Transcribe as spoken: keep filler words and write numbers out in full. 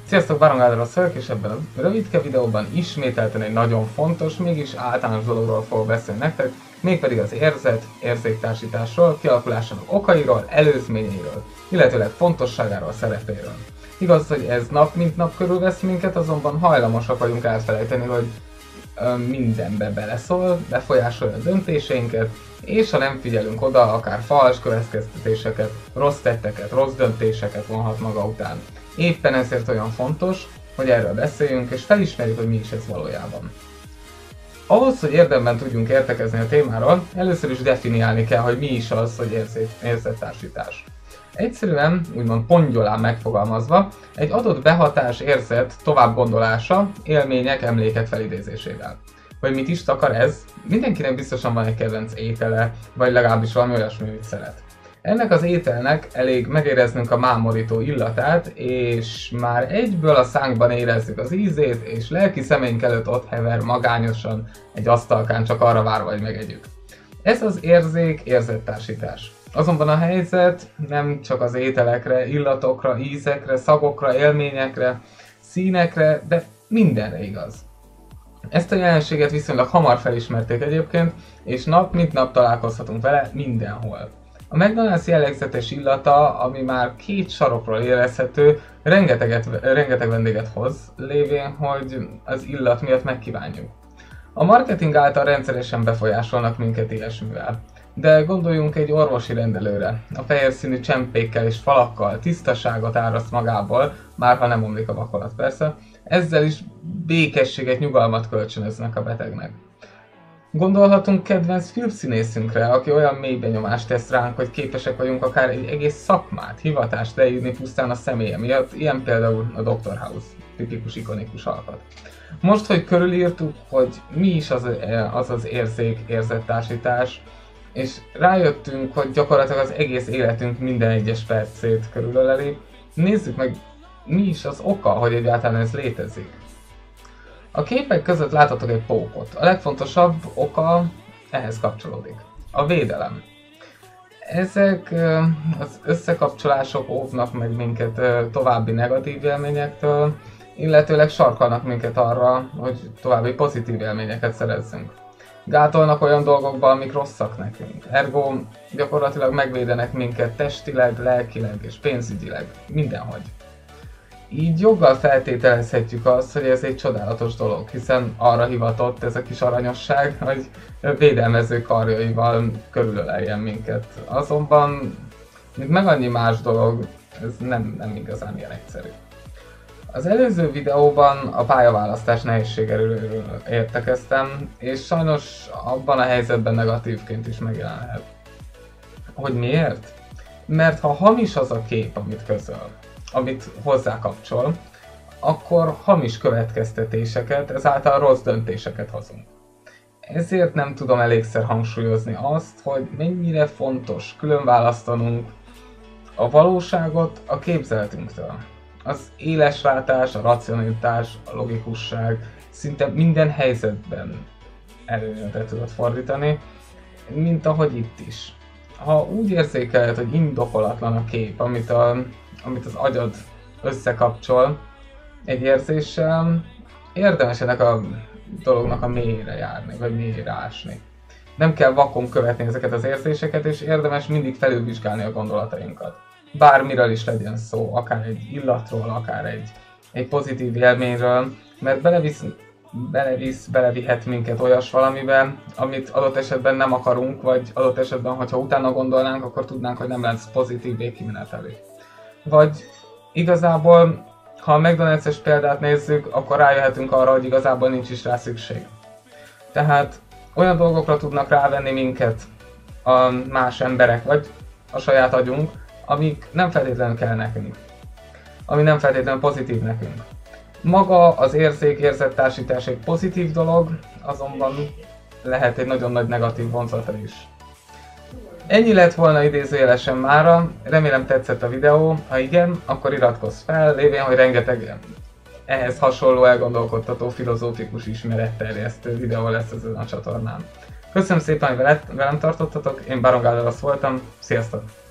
Sziasztok, Baron Gádoros vagyok, és ebben a rövidke videóban ismételten egy nagyon fontos, mégis általános dologról fogok beszélni nektek, mégpedig az érzet, érzéktársításról, kialakulásának okairól, előzményeiről, illetőleg fontosságáról, szerepéről. Igaz, hogy ez nap mint nap körülvesz minket, azonban hajlamosak vagyunk elfelejteni, hogy ö, mindenbe beleszól, befolyásolja a döntéseinket, és ha nem figyelünk oda, akár fals következtetéseket, rossz tetteket, rossz döntéseket vonhat maga után. Éppen ezért olyan fontos, hogy erről beszéljünk, és felismerjük, hogy mi is ez valójában. Ahhoz, hogy érdemben tudjunk értekezni a témáról, először is definiálni kell, hogy mi is az, hogy érzét, érzettársítás. Egyszerűen, úgymond pongyolán megfogalmazva, egy adott behatás, érzet továbbgondolása, élmények, emlékek felidézésével. Hogy mit is takar ez? Mindenkinek biztosan van egy kedvenc étele, vagy legalábbis valami olyasmi, amit szeret. Ennek az ételnek elég megéreznünk a mámorító illatát, és már egyből a szánkban érezzük az ízét, és lelki szemeink előtt ott hever magányosan egy asztalkán, csak arra várva, hogy megegyük. Ez az érzék, érzettársítás. Azonban a helyzet nem csak az ételekre, illatokra, ízekre, szagokra, élményekre, színekre, de mindenre igaz. Ezt a jelenséget viszonylag hamar felismerték egyébként, és nap mint nap találkozhatunk vele mindenhol. A McDonald's jellegzetes illata, ami már két sarokról érezhető, rengeteget, rengeteg vendéget hoz, lévén, hogy az illat miatt megkívánjuk. A marketing által rendszeresen befolyásolnak minket ilyesmivel. De gondoljunk egy orvosi rendelőre. A fehér színű csempékkel és falakkal tisztaságot áraszt magából, már ha nem omlik a vakolat persze, ezzel is békességet, nyugalmat kölcsönöznek a betegnek. Gondolhatunk kedvenc filmszínészünkre, aki olyan mély benyomást tesz ránk, hogy képesek vagyunk akár egy egész szakmát, hivatást leírni pusztán a személye miatt, ilyen például a doktor House, tipikus, ikonikus alkat. Most, hogy körülírtuk, hogy mi is az az, az érzék, érzettársítás, és rájöttünk, hogy gyakorlatilag az egész életünk minden egyes percét körülöleli, nézzük meg, mi is az oka, hogy egyáltalán ez létezik. A képek között láthatok egy pókot. A legfontosabb oka ehhez kapcsolódik. A védelem. Ezek az összekapcsolások óvnak meg minket további negatív élményektől, illetőleg sarkalnak minket arra, hogy további pozitív élményeket szerezzünk. Gátolnak olyan dolgokban, amik rosszak nekünk. Ergo gyakorlatilag megvédenek minket testileg, lelkileg és pénzügyileg. Mindenhogy. Így joggal feltételezhetjük azt, hogy ez egy csodálatos dolog, hiszen arra hivatott ez a kis aranyosság, hogy védelmező karjaival körülöleljen minket. Azonban, mint meg annyi más dolog, ez nem, nem igazán ilyen egyszerű. Az előző videóban a pályaválasztás nehézségéről értekeztem, és sajnos abban a helyzetben negatívként is megjelenhet. Hogy miért? Mert ha hamis az a kép, amit közöl, amit hozzá kapcsol, akkor hamis következtetéseket, ezáltal rossz döntéseket hozunk. Ezért nem tudom elégszer hangsúlyozni azt, hogy mennyire fontos különválasztanunk a valóságot a képzeletünktől. Az élesrátás, a racionalitás, a logikusság szinte minden helyzetben előnyöre tudod fordítani, mint ahogy itt is. Ha úgy érzékeled, hogy indokolatlan a kép, amit, a, amit az agyad összekapcsol egy érzéssel, érdemes ennek a dolognak a mélyére járni, vagy mélyére ásni. Nem kell vakon követni ezeket az érzéseket, és érdemes mindig felülvizsgálni a gondolatainkat. Bármiről is legyen szó, akár egy illatról, akár egy, egy pozitív élményről, mert belevisz, belevisz, belevihet minket olyas valamiben, amit adott esetben nem akarunk, vagy adott esetben, hogyha utána gondolnánk, akkor tudnánk, hogy nem lesz pozitív végkimenetelő. Vagy igazából, ha a McDonald's-es példát nézzük, akkor rájöhetünk arra, hogy igazából nincs is rá szükség. Tehát olyan dolgokra tudnak rávenni minket a más emberek, vagy a saját agyunk, amik nem feltétlenül kell nekünk. Ami nem feltétlenül pozitív nekünk. Maga az érzék, érzettársítás egy pozitív dolog, azonban lehet egy nagyon nagy negatív vonzata is. Ennyi lett volna idézőjelesen mára, remélem tetszett a videó, ha igen, akkor iratkozz fel, lévén, hogy rengeteg ehhez hasonló elgondolkodtató filozófikus ismeretterjesztő videó lesz ezen a csatornán. Köszönöm szépen, hogy velem tartottatok, én Baron Gádoros voltam, sziasztok!